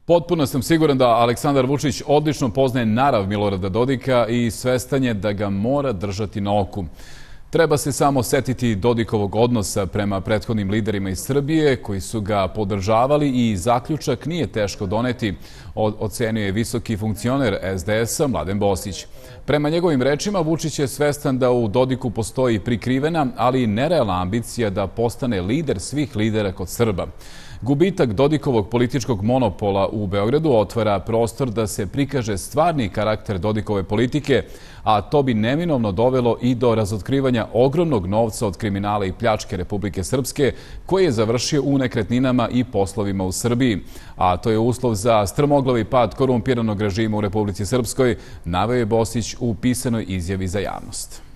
Potpuno sam siguran da Aleksandar Vučić odlično poznaje narav Milorada Dodika i svestan je da ga mora držati na oku. Treba se samo setiti Dodikovog odnosa prema prethodnim liderima iz Srbije koji su ga podržavali i zaključak nije teško doneti, ocenio je visoki funkcioner SDS-a Mladen Bosić. Prema njegovim rečima, Vučić je svestan da u Dodiku postoji prikrivena, ali i nerealna ambicija da postane lider svih lidera kod Srba. Gubitak Dodikovog političkog monopola u Beogradu otvara prostor da se prikaže stvarni karakter Dodikove politike, a to bi neminovno dovelo i do razotkrivanja ogromnog novca od kriminala i pljačke Republike Srpske, koji je završio u nekretninama i poslovima u Srbiji. A to je uslov za strmoglavi pad korumpiranog režima u Republici Srpskoj, naveo je Bosić u pisanoj izjavi za javnost.